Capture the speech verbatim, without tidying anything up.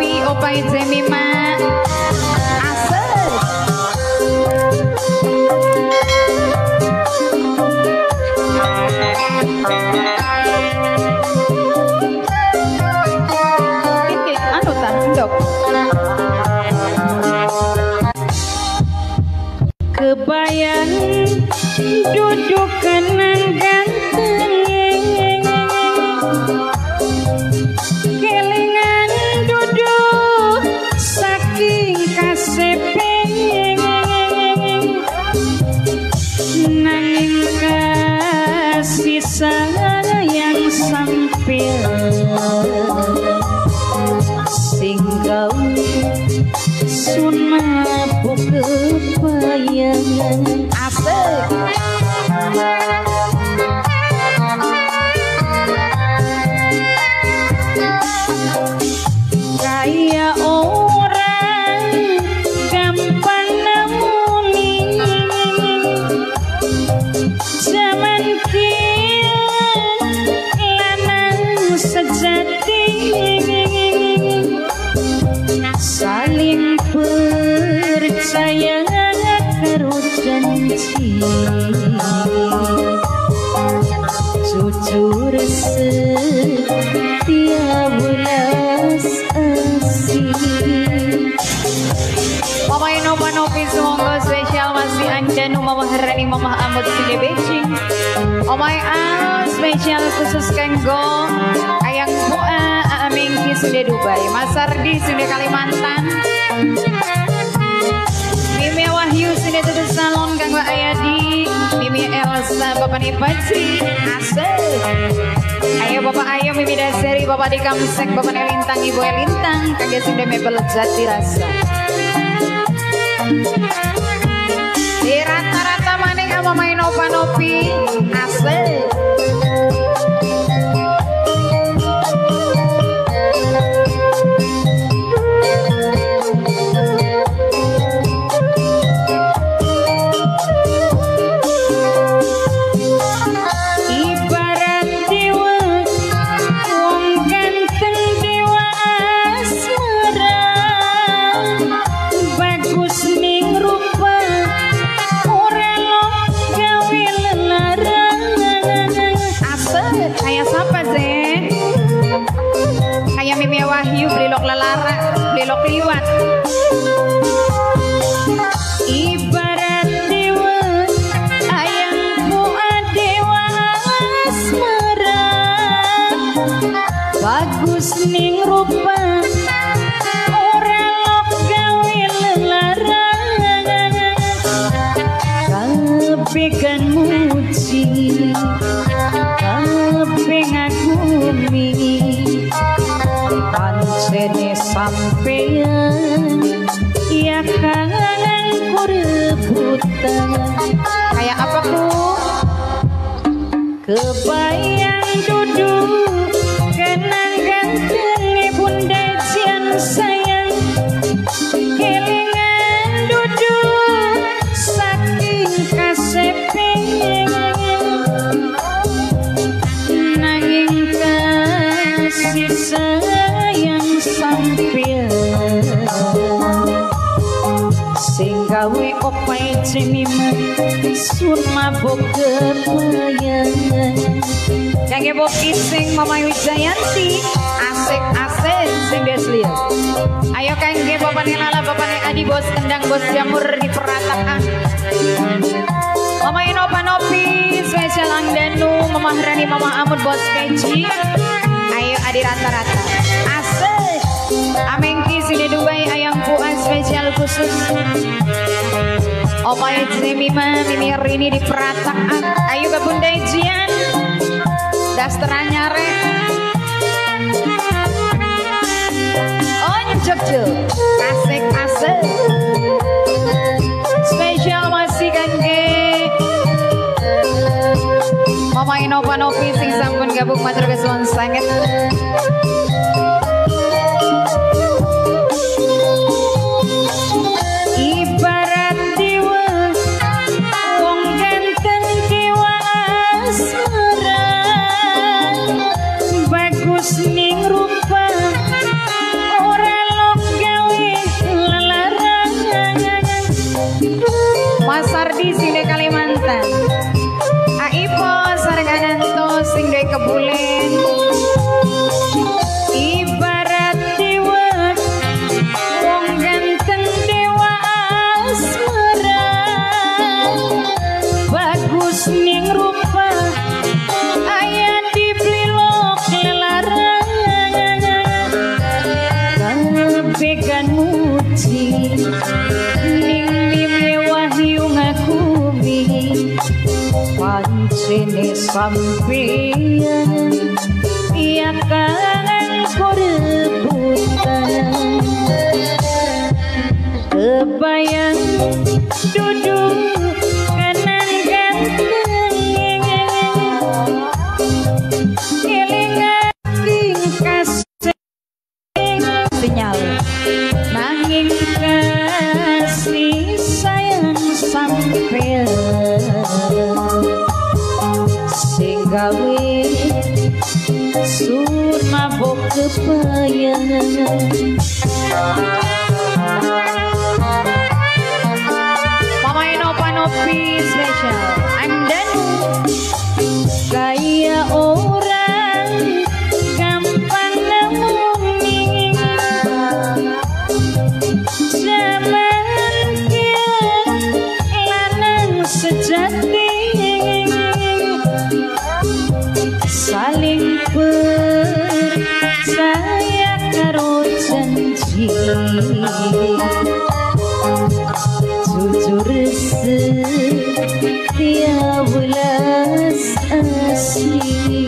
Panopi Opai Jemima asik. Ini anu tak dok kebayang duduk kenang ganteng kelingan duduk saking kasepeng nanging kasih sayang sampil singgau sun mabuk kebayangan asik. Kaya orang gampang nemuni zaman lanang sejati saling percaya karo janji jujur setia belas asih. Mama Ino Panopi semoga spesial masih anda nu Mama Herani Mama Amut Sinde Beijing. Omai Al spesial khusus kanggo ayang Bua Aaming di Sinde Dubai, Mas Ardi Sinde Kalimantan, Mimi Wahyu Sinde Tutus Salon kanggo Ayadi, Mimi Elsa Bapak Nipaci asik. Ayo Bapak Ayo Mimi Dasari Bapak di Kamsek Bapak Elintang Ibu Elintang kagak Sinde Mebel Jati Rasa. Di rata-rata maning ama main Panopi asik. Wahyu belok lelara, belok liwat. Ibarat dewa, ayang buah dewa asmara. Bagus ning rupa, ora lok gawe lelara. Kabeh kan muji, kabeh ngagumi. Pancene sampeyan ya kangen kurebutan. Kayak apa ku? Kebayang duduk kenang ganteng bunda jian sayang kelingan duduk saking kasepeng nanging kasih sayang sampil sing gawe opai jemima sun mabuk kebayangan kangge boki sing Mama Wijayanti asik-asik sing desliya. Ayo kangge bapane Lala bapane Adi bos kendang bos jamur di peratakan Mama Ino Panopi spesial Angdanu Mama Rani Mama Amut bos Peci. Ayo adi rata-rata asik. Amengki Sinde Dubai ayang puas spesial khusus Opai Jemima Mimi Rini di peratakan. Ayo ke Bunda Jian dasterannya re onjok-jok asik-asik spesial masih kangge Mama Ino Panopi sing sampun gabung matur kesuwun sanget. Ibarat dewa wong ganteng dewa asmara bagus ning rupa ora ning mimi wahyu ngakumi pancene sampeyan iya kangen korebutan kebayang duduk kanan ganteng kelingan kasih sinyal nanging kasih sayang sampai sing gawe sun mabok kepayangan Mama Inopa Nopi special I'm Danu gaya orang gampang nemuni zaman dia lanang sejati saling percaya karo janji jujur setia welas asli